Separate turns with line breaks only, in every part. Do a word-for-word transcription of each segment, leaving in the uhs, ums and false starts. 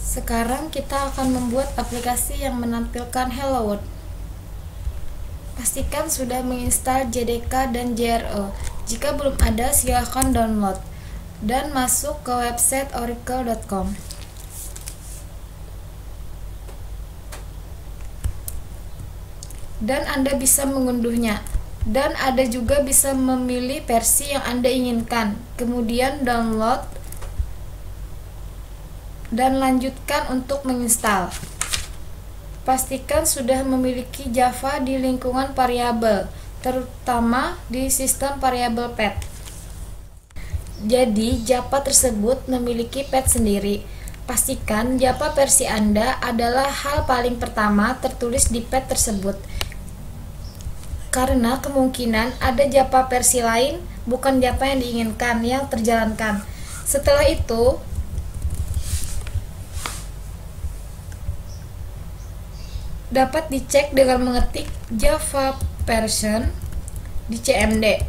Sekarang kita akan membuat aplikasi yang menampilkan Hello World. Pastikan sudah menginstal J D K dan J R O. Jika belum ada, silahkan download dan masuk ke website oracle dot com. Dan Anda bisa mengunduhnya. Dan ada juga bisa memilih versi yang Anda inginkan. Kemudian download dan lanjutkan untuk menginstal. Pastikan sudah memiliki Java di lingkungan variabel, terutama di sistem variabel pet. Jadi, Java tersebut memiliki pet sendiri. Pastikan Java versi Anda adalah hal paling pertama tertulis di pet tersebut. Karena kemungkinan ada Java versi lain, bukan Java yang diinginkan, yang terjalankan. Setelah itu, dapat dicek dengan mengetik Java version di C M D.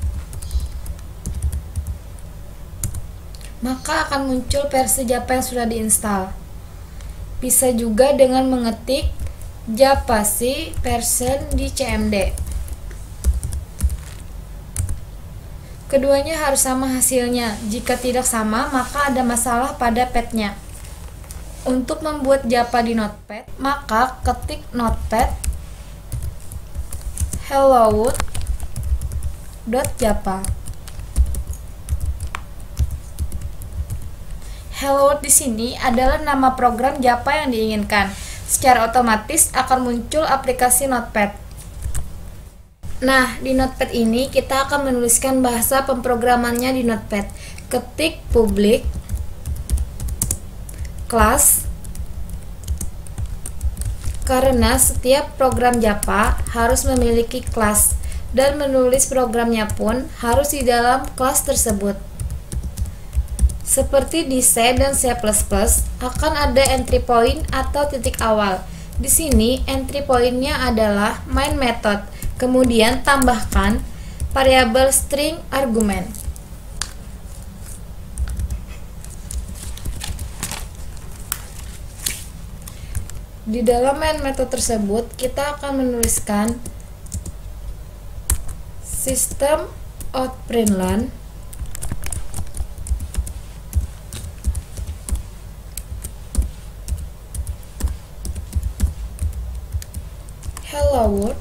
Maka akan muncul versi Java yang sudah diinstal. Bisa juga dengan mengetik Javac version di C M D. Keduanya harus sama hasilnya. Jika tidak sama, maka ada masalah pada petnya. Untuk membuat Java di Notepad, maka ketik Notepad helloworld.java. Helloworld di sini adalah nama program Java yang diinginkan. Secara otomatis akan muncul aplikasi Notepad. Nah, di Notepad ini kita akan menuliskan bahasa pemrogramannya di Notepad. Ketik public class, karena setiap program Java harus memiliki kelas dan menulis programnya pun harus di dalam kelas tersebut. Seperti di C dan C plus plus akan ada entry point atau titik awal. Di sini entry point-nya adalah main method, kemudian tambahkan variabel string argument. Di dalam main method tersebut, kita akan menuliskan system out println hello world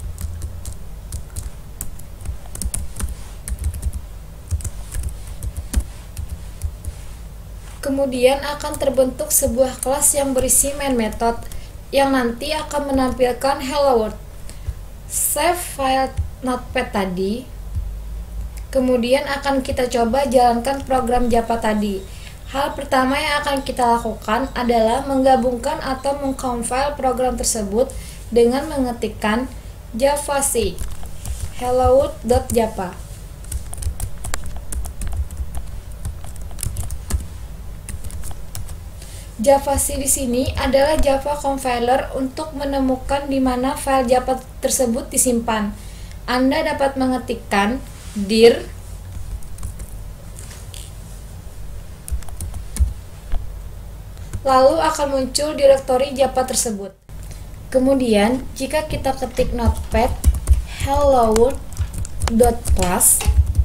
kemudian akan terbentuk sebuah kelas yang berisi main method yang nanti akan menampilkan hello world. Save file Notepad tadi, kemudian akan kita coba jalankan program Java tadi. Hal pertama yang akan kita lakukan adalah menggabungkan atau mengcompile program tersebut dengan mengetikkan javac helloworld.java. Javac di sini adalah Java compiler untuk menemukan di mana file Java tersebut disimpan. Anda dapat mengetikkan dir lalu akan muncul direktori Java tersebut. Kemudian, jika kita ketik notepad helloworld.class,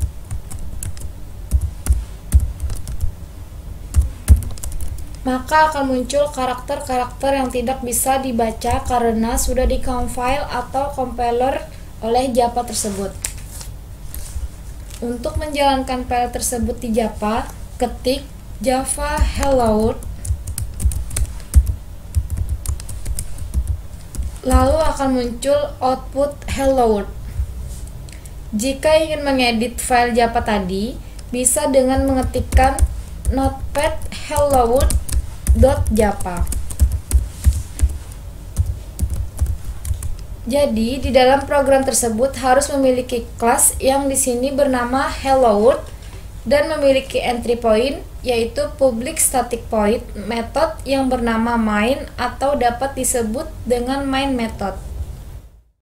maka akan muncul karakter-karakter yang tidak bisa dibaca karena sudah di-compile atau compiler oleh Java tersebut. Untuk menjalankan file tersebut di Java, ketik java helloworld, lalu akan muncul output hello world. Jika ingin mengedit file Java tadi, bisa dengan mengetikkan notepad helloworld.java. Jadi, di dalam program tersebut harus memiliki kelas yang di sini bernama hello world dan memiliki entry point, yaitu public static void, method yang bernama main atau dapat disebut dengan main method.